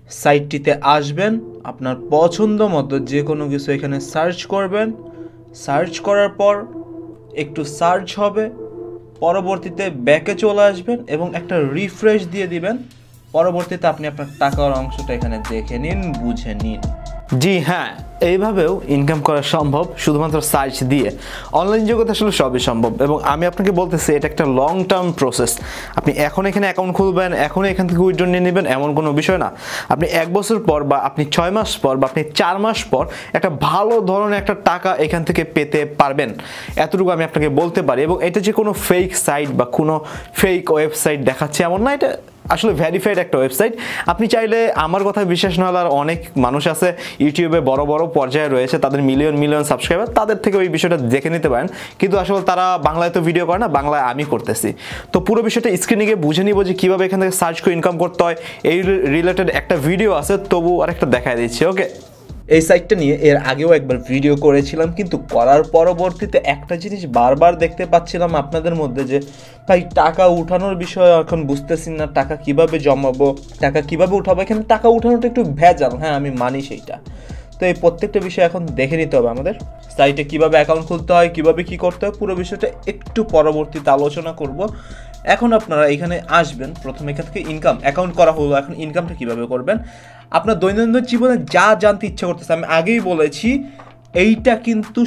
সাইটটিতে আসবেন, আপনার পছন্দ মতো যে কোনো কিছু এখানে সার্চ করবেন। সার্চ করার পর একটু সার্চ হবে, পরবর্তীতে ব্যাকে চলে আসবেন এবং একটা রিফ্রেশ দিয়ে দিবেন। পরবর্তীতে আপনি আপনার টাকার অংশটা এখানে দেখে নিন, বুঝে নিন। জি হ্যাঁ, এইভাবেও ইনকাম করা সম্ভব শুধুমাত্র সার্চ দিয়ে। অনলাইন জগতে আসলে সবই সম্ভব এবং আমি আপনাকে বলতেছি এটা একটা লং টার্ম প্রসেস। আপনি এখন এখানে অ্যাকাউন্ট খুলবেন, এখন এখান থেকে উইথড্র নিয়ে নেবেন এমন কোনো বিষয় না। আপনি 1 বছর পর বা আপনি 6 মাস পর বা আপনি 4 মাস পর একটা ভালো ধরনের একটা টাকা এখান থেকে পেতে পারবেন, এতটুকু আমি আপনাকে বলতে পারি। এবং এটা যে কোনো ফেক সাইট বা কোনো ফেক ওয়েবসাইট দেখাচ্ছে এমন না, এটা আসলে ভেরিফাইড একটা ওয়েবসাইট। আপনি চাইলে আমার কথা বিশ্বাস না হলে আর অনেক মানুষ আছে ইউটিউবে বড় বড় পর্যায়ে রয়েছে, তাদের মিলিয়ন মিলিয়ন সাবস্ক্রাইবার, তাদের থেকে ওই বিষয়টা দেখে নিতে পারেন। কিন্তু আসলে তারা বাংলায় তো ভিডিও করে না, বাংলায় আমি করতেছি। তো পুরো বিষয়টা স্ক্রিনে গিয়ে বুঝে নিব যে কীভাবে এখান থেকে সার্চ করে ইনকাম করতে হয়। এই রিলেটেড একটা ভিডিও আছে, তবু আরেকটা দেখায় দিচ্ছি। ওকে, এই সাইটটা নিয়ে এর আগেও একবার ভিডিও করেছিলাম, কিন্তু করার পরবর্তীতে একটা জিনিস বারবার দেখতে পাচ্ছিলাম আপনাদের মধ্যে যে ভাই টাকা উঠানোর বিষয় এখন বুঝতেছি না, টাকা কিভাবে জমাবো, টাকা কিভাবে উঠাবো। এখানে টাকা উঠানোটা একটু ভেজাল, হ্যাঁ আমি মানি সেইটা। তো এই প্রত্যেকটা বিষয় এখন দেখে নিতে হবে আমাদের। সাইটে কিভাবে অ্যাকাউন্ট খুলতে হয়, কিভাবে কি করতে হয়, পুরো বিষয়টা একটু পরবর্তীতে আলোচনা করব। এখন আপনারা এখানে আসবেন, প্রথমে এখান থেকে ইনকাম অ্যাকাউন্ট করা হলো, এখন ইনকামটা কিভাবে করবেন। আপনার দৈনন্দিন জীবনে যা জানতে ইচ্ছা করতেছে, আমি আগেই বলেছি এইটা কিন্তু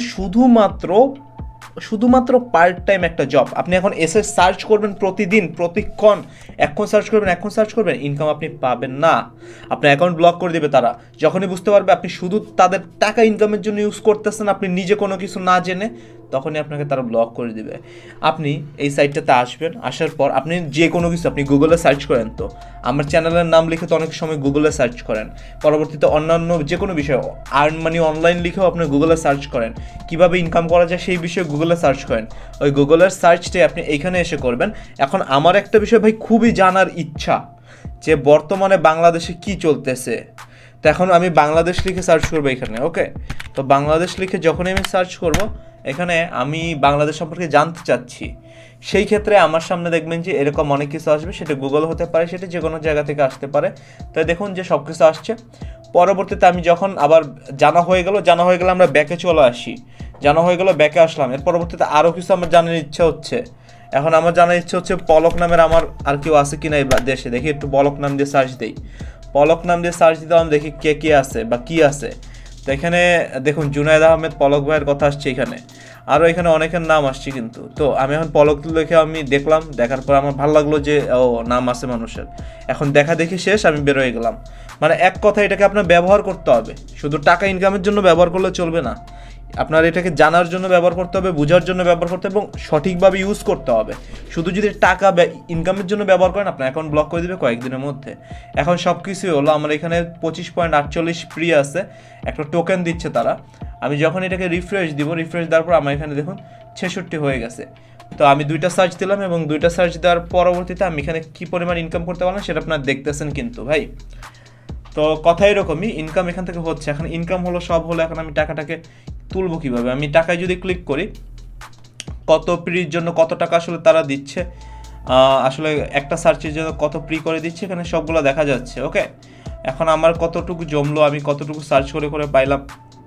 শুধুমাত্র পার্ট টাইম একটা জব। আপনি এখন এসে সার্চ করবেন প্রতিদিন প্রতিক্ষণ, এখন সার্চ করবেন, ইনকাম আপনি পাবেন না। আপনার অ্যাকাউন্ট ব্লক করে দেবে তারা। যখনই বুঝতে পারবে আপনি শুধু তাদের টাকা ইনকামের জন্য ইউজ করতেছেন, আপনি নিজে কোনো কিছু না জেনে, তখনই আপনাকে তারা ব্লক করে দেবে। আপনি এই সাইটটাতে আসবেন, আসার পর আপনি যে কোনো কিছু আপনি গুগলে সার্চ করেন, তো আমার চ্যানেলের নাম লিখে তো অনেক সময় গুগলে সার্চ করেন, পরবর্তীতে অন্যান্য যে কোনো বিষয় আর্ন মানি অনলাইন লিখেও আপনি গুগলে সার্চ করেন, কিভাবে ইনকাম করা যায় সেই বিষয়ে গুগলে সার্চ করেন। ওই গুগলের সার্চটাই আপনি এইখানে এসে করবেন। এখন আমার একটা বিষয় ভাই খুবই জানার ইচ্ছা যে বর্তমানে বাংলাদেশে কি চলতেছে। তো এখন আমি বাংলাদেশ লিখে সার্চ করবো এখানে। ওকে, তো বাংলাদেশ লিখে যখনই আমি সার্চ করব, এখানে আমি বাংলাদেশ সম্পর্কে জানতে চাচ্ছি, সেই ক্ষেত্রে আমার সামনে দেখবেন যে এরকম অনেক কিছু আসবে। সেটা গুগল হতে পারে, সেটা যে কোনো জায়গা থেকে আসতে পারে। তো দেখুন যে সব কিছু আসছে। পরবর্তীতে আমি যখন আবার জানা হয়ে গেল আমরা ব্যাকে চলে আসি। জানা হয়ে গেল, ব্যাকে আসলাম। এর পরবর্তীতে আরও কিছু আমার জানার ইচ্ছা হচ্ছে। এখন আমার জানার ইচ্ছা হচ্ছে পলক নামের আমার আর কেউ আছে কি না এই দেশে। দেখি একটু পলক নাম দিয়ে সার্চ দিই। পলক নাম দিয়ে সার্চ দিলাম, দেখি কে কে আছে বা কি আছে। তো এখানে দেখুন জুনায়েদ আহমেদ পলক ভাইয়ের কথা আসছে এখানে, আরও এখানে অনেকের নাম আসছে কিন্তু। তো আমি এখন পলক লিখে আমি দেখলাম, দেখার পর আমার ভালো লাগলো যে ও নাম আছে মানুষের। এখন দেখা দেখি শেষ, আমি বের হয়ে গেলাম। মানে এক কথা এটাকে আপনার ব্যবহার করতে হবে, শুধু টাকা ইনকামের জন্য ব্যবহার করলে চলবে না। আপনার এটাকে জানার জন্য ব্যবহার করতে হবে, বোঝার জন্য ব্যবহার করতে হবে এবং সঠিকভাবে ইউজ করতে হবে। শুধু যদি টাকা ইনকামের জন্য ব্যবহার করেন, আপনার অ্যাকাউন্ট ব্লক করে দেবে কয়েকদিনের মধ্যে। এখন সব কিছুই হলো, আমার এখানে 25.48 ফ্রি আছে, একটা টোকেন দিচ্ছে তারা। আমি যখন এটাকে রিফ্রেশ দিব, রিফ্রেশ দেওয়ার পর আমার এখানে দেখুন 66 হয়ে গেছে। তো আমি 2টা সার্চ দিলাম এবং 2টা সার্চ দেওয়ার পরবর্তীতে আমি এখানে কী পরিমাণ ইনকাম করতে পারলাম সেটা আপনারা দেখতেছেন কিন্তু ভাই। তো কথা এরকমই, ইনকাম এখান থেকে হচ্ছে। এখন ইনকাম হলো, সব হলো, এখন আমি টাকাটাকে তুলবো কীভাবে। আমি টাকায় যদি ক্লিক করি, কত প্রির জন্য কত টাকা আসলে তারা দিচ্ছে, আসলে একটা সার্চের জন্য কত প্রি করে দিচ্ছে, এখানে সবগুলো দেখা যাচ্ছে। ওকে, এখন আমার কতটুকু জমলো, আমি কতটুকু সার্চ করে করে পাইলাম,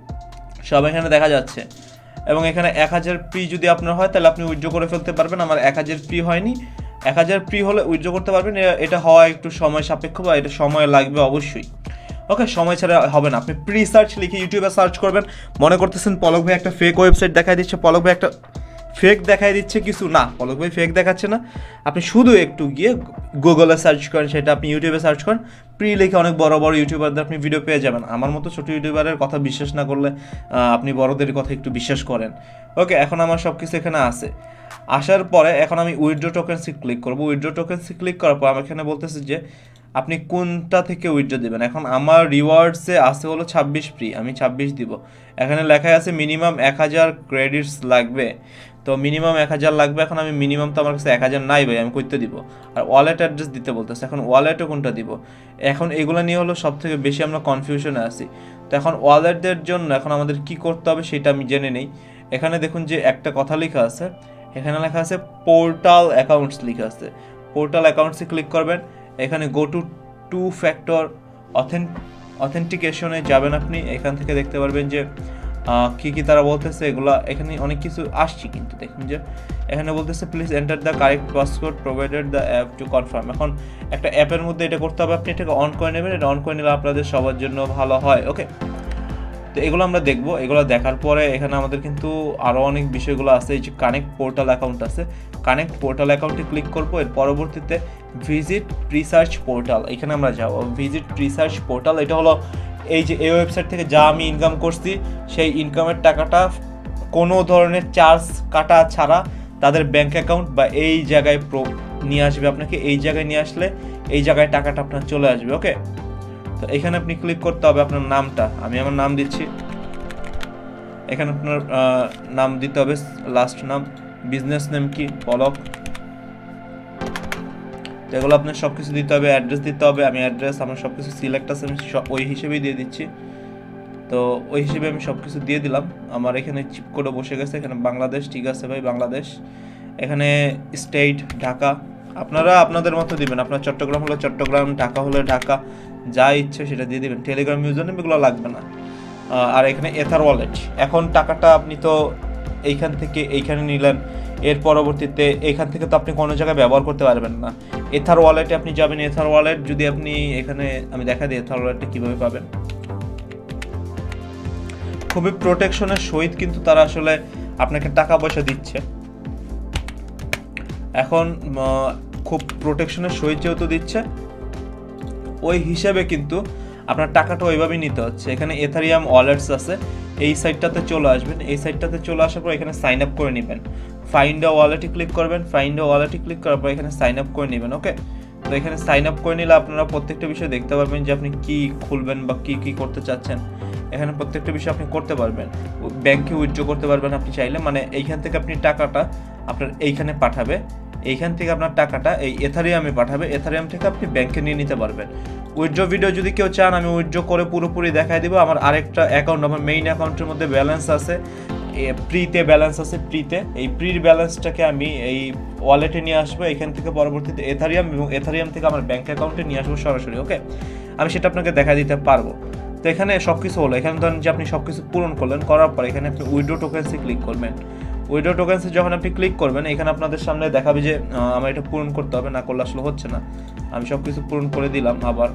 সব এখানে দেখা যাচ্ছে। এবং এখানে 1000 প্রি যদি আপনার হয় তাহলে আপনি উইথড্র করে ফেলতে পারবেন। আমার 1000 প্রি হয়নি, 1000 প্রি হলে উইথড্র করতে পারবেন। এটা হওয়া একটু সময় সাপেক্ষ বা এটা সময় লাগবে অবশ্যই। ওকে, সময় ছাড়া হবে না। আপনি প্রি সার্চ লিখে ইউটিউবে সার্চ করবেন। মনে করতেছেন পলক ভাই একটা ফেক ওয়েবসাইট দেখাই দিচ্ছে, পলক ভাই একটা ফেক দেখাই দিচ্ছে কিছু না, পলক ভাই ফেক দেখাচ্ছে না। আপনি শুধু একটু গিয়ে গুগলে সার্চ করেন, সেটা আপনি ইউটিউবে সার্চ করেন, প্রি লিখে অনেক বড় বড় ইউটিউবারদের আপনি ভিডিও পেয়ে যাবেন। আমার মতো ছোটো ইউটিউবারের কথা বিশ্বাস না করলে আপনি বড়দের কথা একটু বিশ্বাস করেন। ওকে, এখন আমার সব কিছু এখানে আছে। আসার পরে এখন আমি উইথড্র টোকেন্সে ক্লিক করবো। উইথড্র টোকেন্সে ক্লিক করার পর আমার এখানে বলতেছে যে আপনি কোনটা থেকে উইথড্র দেবেন। এখন আমার রিওয়ার্ডসে আছে হলো 26 ফ্রি, আমি 26 দিব। এখানে লেখা আছে মিনিমাম 1000 ক্রেডিটস লাগবে, তো মিনিমাম 1000 লাগবে। এখন আমি মিনিমাম তো আমার কাছে 1000 নাই ভাই, আমি করতে দিব। আর ওয়ালেট অ্যাড্রেস দিতে বলতেছে, এখন ওয়ালেটও কোনটা দিব। এখন এগুলো নিয়ে হলো সব থেকে বেশি আমরা কনফিউশনে আছি। তো এখন ওয়ালেটের জন্য এখন আমাদের কি করতে হবে সেটা আমি জেনে নেই। এখানে দেখুন যে একটা কথা লেখা আছে, এখানে লেখা আছে পোর্টাল অ্যাকাউন্টস লেখা আছে। পোর্টাল অ্যাকাউন্টসে ক্লিক করবেন, এখানে গো টু 2 ফ্যাক্টর অথেন্টিকেশনে যাবেন আপনি, এখান থেকে দেখতে পারবেন যে কি তারা বলতেছে এগুলা। এখানে অনেক কিছু আসছে, কিন্তু দেখুন যে এখানে বলতেছে please enter the correct password provided the app to confirm. এখন একটা অ্যাপের মধ্যে এটা করতে হবে, আপনি এটাকে অন করে নেবেন, এটা অন করে নিলে আপনাদের সবার জন্য ভালো হয়। ওকে, তো এগুলো আমরা দেখবো। এগুলো দেখার পরে এখানে আমাদের কিন্তু আরও অনেক বিষয়গুলো আছে। এই যে কানেক্ট পোর্টাল অ্যাকাউন্ট আছে, কানেক্ট পোর্টাল অ্যাকাউন্টে ক্লিক করবো। এর পরবর্তীতে ভিজিট প্রিসার্চ পোর্টাল, এখানে আমরা যাবো। ভিজিট প্রিসার্চ পোর্টাল এটা হলো এই যে এই ওয়েবসাইট থেকে যা আমি ইনকাম করছি সেই ইনকামের টাকাটা কোনো ধরনের চার্জ কাটা ছাড়া তাদের ব্যাঙ্ক অ্যাকাউন্ট বা এই জায়গায় নিয়ে আসবে আপনাকে। এই জায়গায় নিয়ে আসলে এই জায়গায় টাকাটা আপনার চলে আসবে। ওকে, তো এখানে আপনি ক্লিক করতে হবে আপনার নামটা। আমি আমার নাম দিচ্ছি, এখানে আপনার নাম দিতে হবে, লাস্ট নাম, বিজনেস নেম কি পলক, তো এগুলো আপনার সব কিছু দিতে হবে। অ্যাড্রেস দিতে হবে, আমি অ্যাড্রেস আমার সব কিছু সিলেক্ট আছে, আমি ওই হিসেবেই দিয়ে দিচ্ছি। তো ওই হিসেবে আমি সব কিছু দিয়ে দিলাম। আমার এখানে চিপ কোডও বসে গেছে, এখানে বাংলাদেশ, ঠিক আছে ভাই বাংলাদেশ। এখানে স্টেট ঢাকা, আপনারা আপনাদের মতো দিবেন, আপনার চট্টগ্রাম হলে চট্টগ্রাম, ঢাকা হলে ঢাকা, যা ইচ্ছে সেটা দিয়ে দিবেন। টেলিগ্রাম ইউজার নেম এগুলো লাগবে না। আর এখানে এথার ওয়ালেট, এখন টাকাটা আপনি তো এইখান থেকে এইখানে নিলেন, এর পরবর্তীতে এইখান থেকে তো আপনি কোনো জায়গায় ব্যবহার করতে পারবেন না। এথার ওয়ালেটে আপনি যাবেন। এথার ওয়ালেট যদি আপনি এখানে আমি দেখা দিই এথার ওয়ালেটটা কীভাবে পাবেন। খুবই প্রোটেকশনের সহিত কিন্তু তারা আসলে আপনাকে টাকা পয়সা দিচ্ছে। এখন খুব প্রোটেকশনের সহিত যেহেতু দিচ্ছে, ওই হিসাবে কিন্তু আপনার টাকাটা ওইভাবেই নিতে হচ্ছে। এখানে এথারিয়াম ওয়ালেটস আছে, এই সাইটটাতে চলে আসবেন। এই সাইটটাতে চলে আসার পর এখানে সাইন আপ করে নেবেন। ফাইন্ড আ ওয়ালেটে ক্লিক করবেন, ফাইন্ড আ ওয়ালেটে ক্লিক করার পর এখানে সাইন আপ করে নেবেন। ওকে, তো এখানে সাইন আপ করে নিলে আপনারা প্রত্যেকটা বিষয় দেখতে পারবেন যে আপনি কি খুলবেন বা কি করতে চাচ্ছেন। এখানে প্রত্যেকটা বিষয় আপনি করতে পারবেন। ব্যাংকে উইথড্র করতে পারবেন আপনি চাইলে, মানে এইখান থেকে আপনি টাকাটা আপনার এইখানে পাঠাবে, এইখান থেকে আপনার টাকাটা এই এথারিয়ামে পাঠাবে, এথারিয়াম থেকে আপনি ব্যাংকে নিয়ে নিতে পারবেন। উইথড্র ভিডিও যদি কেউ চান আমি উইথড্র করে পুরোপুরি দেখাই দিব। আমার আরেকটা অ্যাকাউন্ট, আমার মেইন অ্যাকাউন্টের মধ্যে ব্যালেন্স আছে, প্রিতে ব্যালেন্স আছে, প্রিতে এই প্রির ব্যালেন্সটাকে আমি এই ওয়ালেটে নিয়ে আসবো। এখান থেকে পরবর্তীতে এথারিয়াম এবং এথারিয়াম থেকে আমার ব্যাংক অ্যাকাউন্টে নিয়ে আসবো সরাসরি। ওকে, আমি সেটা আপনাকে দেখা দিতে পারবো। তো এখানে সব কিছু হলো। এখানে ধরেন যে আপনি সব কিছু পূরণ করলেন, করার পর এখানে আপনি উইথড্র টোকেন্সে ক্লিক করবেন। উইথড্র টোকেন্সে যখন আপনি ক্লিক করবেন, এখানে আপনাদের সামনে দেখাবে যে আমার এটা পূরণ করতে হবে, না করলে আসলে হচ্ছে না। আমি সব কিছু পূরণ করে দিলাম আবার।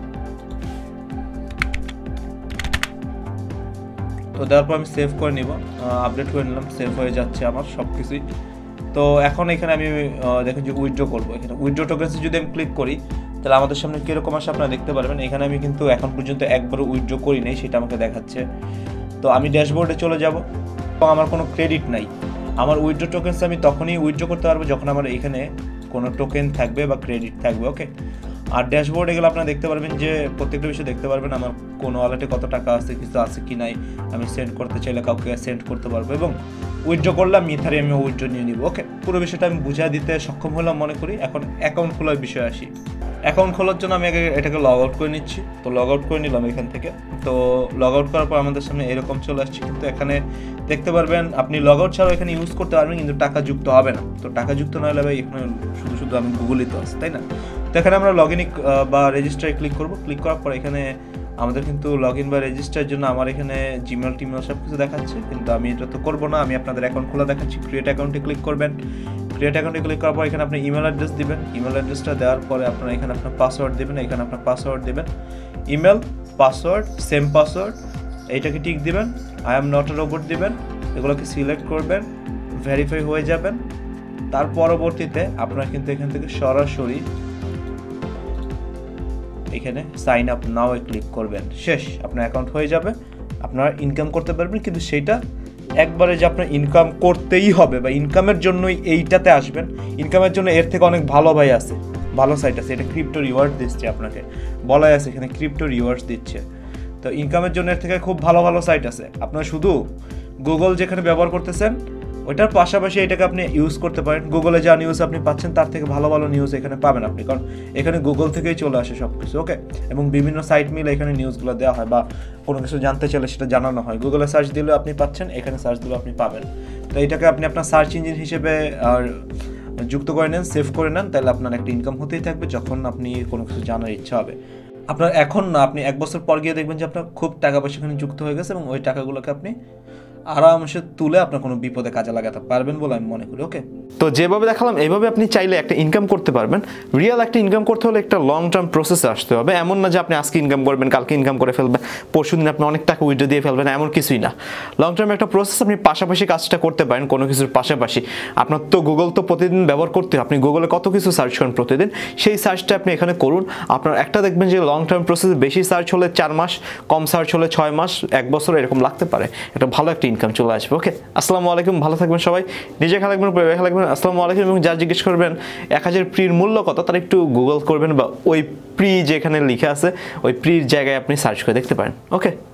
তো দেওয়ার পর আমি সেভ করে নিব, আপডেট করে নিলাম, সেভ হয়ে যাচ্ছে আমার সব কিছুই। তো এখন এখানে আমি দেখেন যে উইথড্র করবো। এখানে উইথড্র টোকেন্সে যদি আমি ক্লিক করি তাহলে আমাদের সামনে কীরকম আসে আপনারা দেখতে পারবেন। এখানে আমি কিন্তু এখন পর্যন্ত একবারও উইথড্র করি নাই, সেটা আমাকে দেখাচ্ছে। তো আমি ড্যাশবোর্ডে চলে যাব এবং আমার কোনো ক্রেডিট নাই। আমার উইথড্র টোকেন্স আমি তখনই উইথড্র করতে পারবো যখন আমার এখানে কোনো টোকেন থাকবে বা ক্রেডিট থাকবে। ওকে, আর ড্যাশবোর্ডে গেলে আপনারা দেখতে পারবেন যে প্রত্যেকটা বিষয় দেখতে পারবেন আমার কোন ওয়ালেটে কত টাকা আছে, কিছু আছে কি নাই, আমি সেন্ড করতে চাইলে কাউকে সেন্ড করতে পারবো এবং উইথড্র করলে আমি ইথারিয়ামে উইথড্র নিয়ে নিব। ওকে, পুরো বিষয়টা আমি বুঝিয়ে দিতে সক্ষম হলাম মনে করি। এখন অ্যাকাউন্ট খোলার বিষয়ে আসি। অ্যাকাউন্ট খোলার জন্য আমি আগে এটাকে লগ আউট করে নিচ্ছি। তো লগ আউট করে নিলাম এখান থেকে। তো লগ আউট করার পর আমাদের সামনে এরকম চলে আসছে, কিন্তু এখানে দেখতে পারবেন আপনি লগ আউট ছাড়াও এখানে ইউজ করতে পারবেন, কিন্তু টাকা যুক্ত হবে না। তো টাকা যুক্ত না হলে ভাই এখানে শুধু আমি গুগলই তো আছে, তাই না? তো এখানে আমরা লগ ইন বা রেজিস্টারে ক্লিক করবো। ক্লিক করার পর এখানে আমাদের কিন্তু লগ ইন বা রেজিস্টারের জন্য আমার এখানে জিমেল টিমেল সব কিছু দেখাচ্ছে, কিন্তু আমি এটা তো করবো না। আমি আপনাদের অ্যাকাউন্ট খোলা দেখাচ্ছি। ক্রিয়েট অ্যাকাউন্টে ক্লিক করবেন। ক্রিয়েট অ্যাকাউন্টে ক্লিক করার পর এখানে আপনি ইমেল অ্যাড্রেস দিবেন। ইমেল অ্যাড্রেসটা দেওয়ার পরে আপনারা এখানে আপনার পাসওয়ার্ড দেবেন। এখানে আপনার পাসওয়ার্ড দেবেন, ইমেল পাসওয়ার্ড সেম পাসওয়ার্ড, এইটাকে টিক দিবেন। I am not a robot দিবেন, এগুলোকে সিলেক্ট করবেন, ভেরিফাই হয়ে যাবেন। তার পরবর্তীতে আপনারা কিন্তু এখান থেকে সরাসরি এখানে সাইন আপ নাও এ ক্লিক করবেন। শেষ, আপনার অ্যাকাউন্ট হয়ে যাবে, আপনারা ইনকাম করতে পারবেন। কিন্তু সেইটা একবারে যে আপনার ইনকাম করতেই হবে বা ইনকামের জন্যই এইটাতে আসবেন, ইনকামের জন্য এর থেকে অনেক ভালো ভাই আছে, ভালো সাইট আছে। এটা ক্রিপ্টো রিওয়ার্ড দিচ্ছে, আপনাকে বলাই আছে এখানে ক্রিপ্টো রিওয়ার্ডস দিচ্ছে। তো ইনকামের জন্য এর থেকে খুব ভালো ভালো সাইট আছে। আপনার শুধু গুগল যেখানে ব্যবহার করতেছেন ওইটার পাশাপাশি এটাকে আপনি ইউজ করতে পারেন। গুগলে যা নিউজ আপনি পাচ্ছেন তার থেকে ভালো ভালো নিউজ এখানে পাবেন আপনি, কারণ এখানে গুগল থেকেই চলে আসে সব কিছু। ওকে, এবং বিভিন্ন সাইট মিলে এখানে নিউজগুলো দেওয়া হয় বা কোনো কিছু জানতে চাইলে সেটা জানানো হয়। গুগলে সার্চ দিলেও আপনি পাচ্ছেন, এখানে সার্চ দিলেও আপনি পাবেন। তো এটাকে আপনি আপনার সার্চ ইঞ্জিন হিসেবে আর যুক্ত করে নেন, সেভ করে নেন, তাহলে আপনার একটা ইনকাম হতেই থাকবে যখন আপনি কোনো কিছু জানার ইচ্ছা হবে। আপনার এখন না, আপনি 1 বছর পর গিয়ে দেখবেন যে আপনার খুব টাকা পয়সা এখানে যুক্ত হয়ে গেছে এবং ওই টাকাগুলোকে আপনি আরামসে তুলে আপনার কোনো বিপদে কাজে লাগাতে পারবেন বলে আমি মনে করি। ওকে, তো যেভাবে দেখালাম এইভাবে আপনি চাইলে একটা ইনকাম করতে পারবেন। রিয়েল একটা ইনকাম করতে হলে একটা লং টার্ম প্রসেসে আসতে হবে। এমন না যে আপনি আজকে ইনকাম করবেন, কালকে ইনকাম করে ফেলবেন, পরশু দিন আপনি অনেক টাকা উইথড্র দিয়ে ফেলবেন, এমন কিছুই না। লং টার্ম একটা প্রসেস, আপনি পাশাপাশি কাজটা করতে পারেন কোনো কিছুর পাশাপাশি। আপনার তো গুগল তো প্রতিদিন ব্যবহার করতে হয়, আপনি গুগলে কত কিছু সার্চ করেন প্রতিদিন, সেই সার্চটা আপনি এখানে করুন। আপনার একটা দেখবেন যে লং টার্ম প্রসেস বেশি সার্চ হলে 4 মাস, কম সার্চ হলে 6 মাস, 1 বছর এরকম লাগতে পারে, এটা ভালো একটা ইনকাম চলে আসবে। ওকে, আসসালামু আলাইকুম, ভালো থাকবেন সবাই, নিজে খেয়াল রাখবেন, পরিবার খেয়াল রাখবেন। আসসালামু আলাইকুম। এবং যা জিজ্ঞেস করবেন 1000 প্রির মূল্য কত, তার একটু গুগল করবেন বা ওই প্রি যেখানে লিখে আছে ওই প্রির জায়গায় আপনি সার্চ করে দেখতে পারেন। ওকে।